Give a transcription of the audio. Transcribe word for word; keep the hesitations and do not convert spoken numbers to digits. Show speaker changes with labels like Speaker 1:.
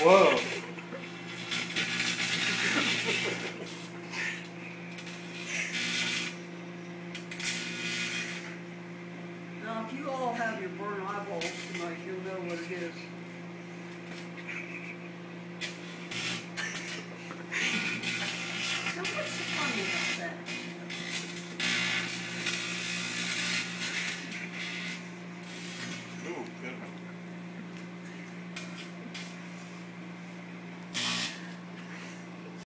Speaker 1: Whoa.
Speaker 2: Now, if you all have your burnt eyeballs tonight, you'll know what it is.